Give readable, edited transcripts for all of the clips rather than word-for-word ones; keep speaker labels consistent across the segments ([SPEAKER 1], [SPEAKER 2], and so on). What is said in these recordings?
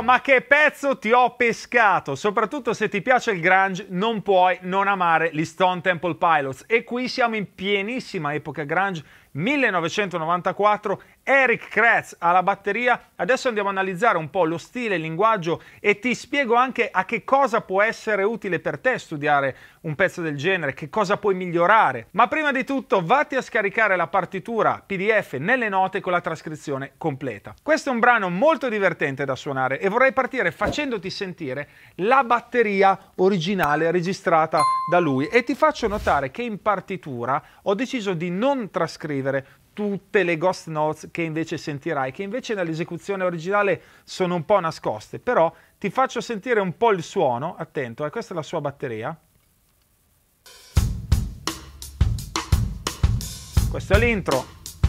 [SPEAKER 1] ma che pezzo ti ho pescato! Soprattutto se ti piace il grunge, non puoi non amare gli Stone Temple Pilots. E qui siamo in pienissima epoca grunge, 1994, Eric Kretz alla batteria. Adesso andiamo a analizzare un po' lo stile, il linguaggio e ti spiego anche a che cosa può essere utile per te studiare un pezzo del genere, che cosa puoi migliorare. Ma prima di tutto vatti a scaricare la partitura PDF nelle note con la trascrizione completa. Questo è un brano molto divertente da suonare e vorrei partire facendoti sentire la batteria originale registrata da lui e ti faccio notare che in partitura ho deciso di non trascrivere tutte le ghost notes che invece sentirai, che invece nell'esecuzione originale sono un po' nascoste, però ti faccio sentire un po' il suono. Attento, questa è la sua batteria. Questo è l'intro.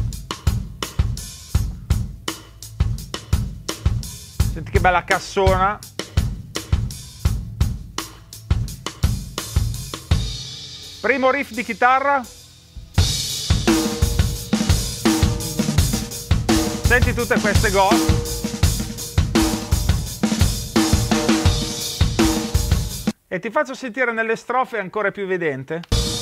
[SPEAKER 1] Senti che bella cassona. Primo riff di chitarra. Senti tutte queste ghost. E ti faccio sentire nelle strofe ancora più evidente.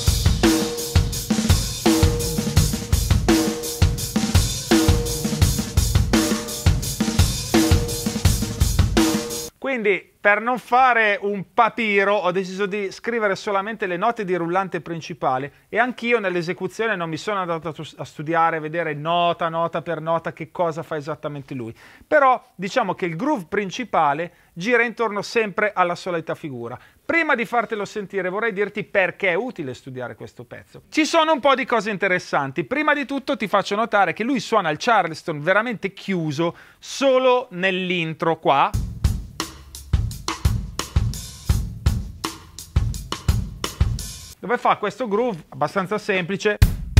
[SPEAKER 1] Quindi, per non fare un papiro, ho deciso di scrivere solamente le note di rullante principale e anch'io nell'esecuzione non mi sono andato a studiare, a vedere nota per nota che cosa fa esattamente lui. Però diciamo che il groove principale gira intorno sempre alla solita figura. Prima di fartelo sentire vorrei dirti perché è utile studiare questo pezzo. Ci sono un po' di cose interessanti. Prima di tutto ti faccio notare che lui suona il Charleston veramente chiuso solo nell'intro qua. Dove fa questo groove abbastanza semplice.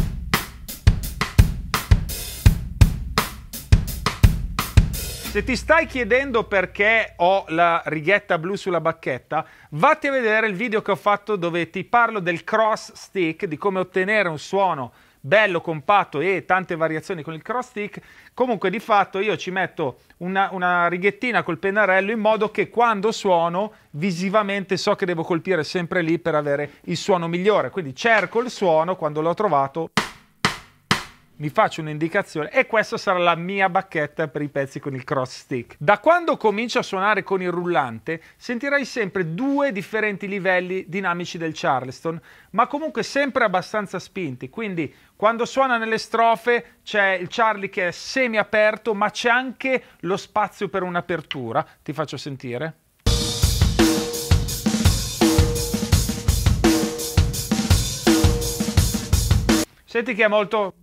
[SPEAKER 1] Se ti stai chiedendo perché ho la righetta blu sulla bacchetta, vatti a vedere il video che ho fatto dove ti parlo del cross stick, di come ottenere un suono bello, compatto e tante variazioni con il cross stick. Comunque di fatto io ci metto una righettina col pennarello in modo che quando suono visivamente so che devo colpire sempre lì per avere il suono migliore. Quindi cerco il suono, quando l'ho trovato mi faccio un'indicazione e questa sarà la mia bacchetta per i pezzi con il cross stick. Da quando comincio a suonare con il rullante sentirai sempre due differenti livelli dinamici del Charleston, ma comunque sempre abbastanza spinti. Quindi quando suona nelle strofe c'è il Charlie che è semi aperto, ma c'è anche lo spazio per un'apertura. Ti faccio sentire. Senti che è molto...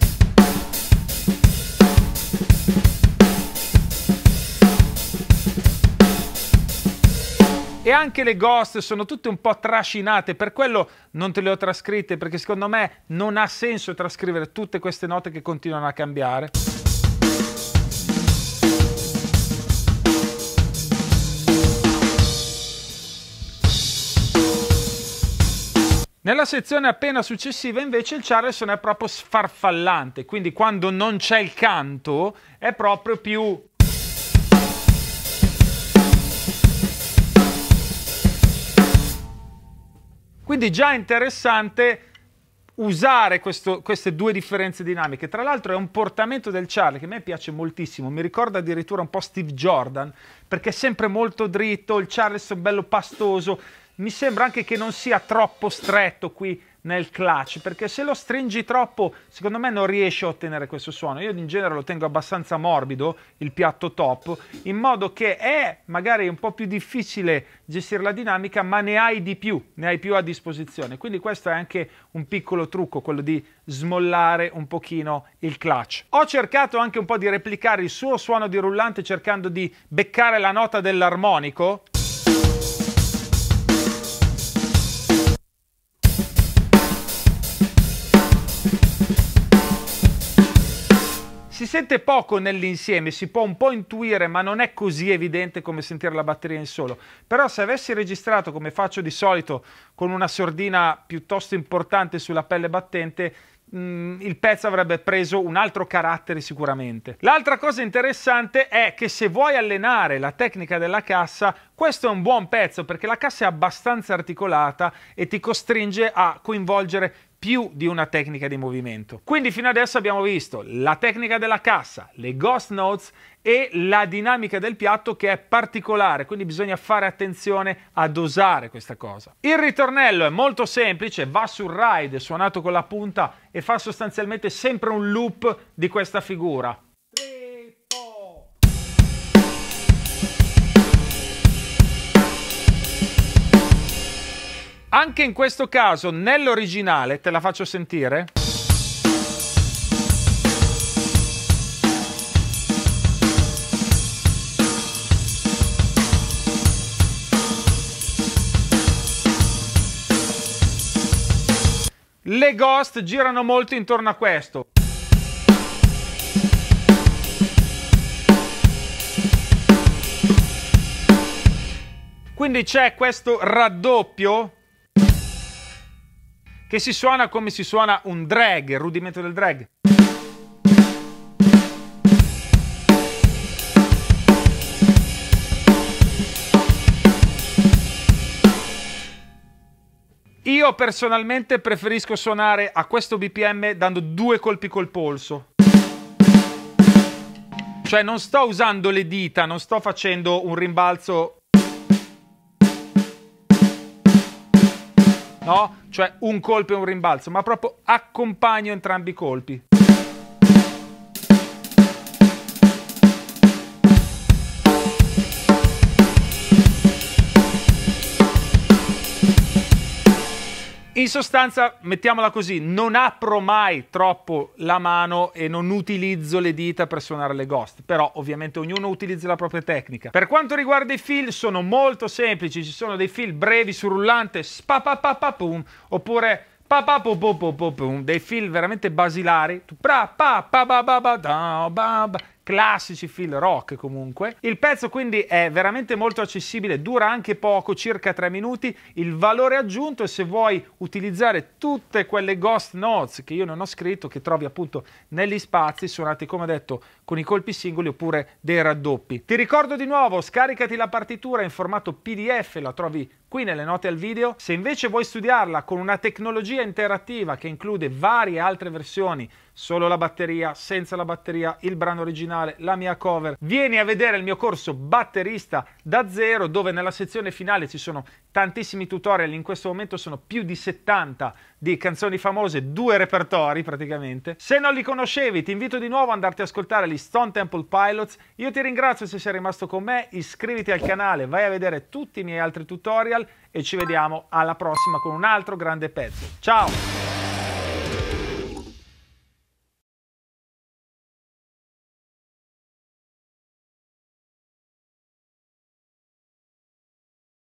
[SPEAKER 1] E anche le ghost sono tutte un po' trascinate, per quello non te le ho trascritte, perché secondo me non ha senso trascrivere tutte queste note che continuano a cambiare. Nella sezione appena successiva invece il Charleston è proprio sfarfallante, quindi quando non c'è il canto è proprio più... Quindi già interessante usare queste due differenze dinamiche. Tra l'altro è un portamento del Charlie che a me piace moltissimo, mi ricorda addirittura un po' Steve Jordan, perché è sempre molto dritto, il Charleston bello pastoso, mi sembra anche che non sia troppo stretto qui nel clutch, perché se lo stringi troppo secondo me non riesci a ottenere questo suono. Io in genere lo tengo abbastanza morbido, il piatto top, in modo che è magari un po' più difficile gestire la dinamica, ma ne hai più a disposizione. Quindi questo è anche un piccolo trucco, quello di smollare un pochino il clutch. Ho cercato anche un po' di replicare il suo suono di rullante cercando di beccare la nota dell'armonico. Si sente poco nell'insieme, si può un po' intuire, ma non è così evidente come sentire la batteria in solo. Però se avessi registrato, come faccio di solito, con una sordina piuttosto importante sulla pelle battente, il pezzo avrebbe preso un altro carattere sicuramente. L'altra cosa interessante è che se vuoi allenare la tecnica della cassa, questo è un buon pezzo perché la cassa è abbastanza articolata e ti costringe a coinvolgere più di una tecnica di movimento. Quindi fino adesso abbiamo visto la tecnica della cassa, le ghost notes e la dinamica del piatto che è particolare, quindi bisogna fare attenzione a dosare questa cosa. Il ritornello è molto semplice, va sul ride suonato con la punta e fa sostanzialmente sempre un loop di questa figura. Anche in questo caso, nell'originale, te la faccio sentire. Le ghost girano molto intorno a questo. Quindi c'è questo raddoppio che si suona come si suona un drag, il rudimento del drag. Io personalmente preferisco suonare a questo BPM dando 2 colpi col polso. Cioè non sto usando le dita, non sto facendo un rimbalzo. No? Cioè un colpo e un rimbalzo, ma proprio accompagno entrambi i colpi. In sostanza, mettiamola così, non apro mai troppo la mano e non utilizzo le dita per suonare le ghost, però ovviamente ognuno utilizza la propria tecnica. Per quanto riguarda i fill, sono molto semplici, ci sono dei fill brevi su rullante, spapapapapum, oppure papapopopopopum, dei fill veramente basilari, classici fill rock comunque. Il pezzo quindi è veramente molto accessibile, dura anche poco, circa 3 minuti. Il valore aggiunto è se vuoi utilizzare tutte quelle ghost notes che io non ho scritto, che trovi appunto negli spazi, suonati come detto con i colpi singoli oppure dei raddoppi. Ti ricordo di nuovo, scaricati la partitura in formato PDF, la trovi qui nelle note al video. Se invece vuoi studiarla con una tecnologia interattiva che include varie altre versioni, solo la batteria, senza la batteria, il brano originale, la mia cover, vieni a vedere il mio corso Batterista da zero, dove nella sezione finale ci sono tantissimi tutorial. In questo momento sono più di 70 di canzoni famose, 2 repertori praticamente. Se non li conoscevi, ti invito di nuovo ad andarti ad ascoltare gli Stone Temple Pilots. Io ti ringrazio se sei rimasto con me, iscriviti al canale, vai a vedere tutti i miei altri tutorial e ci vediamo alla prossima con un altro grande pezzo. Ciao!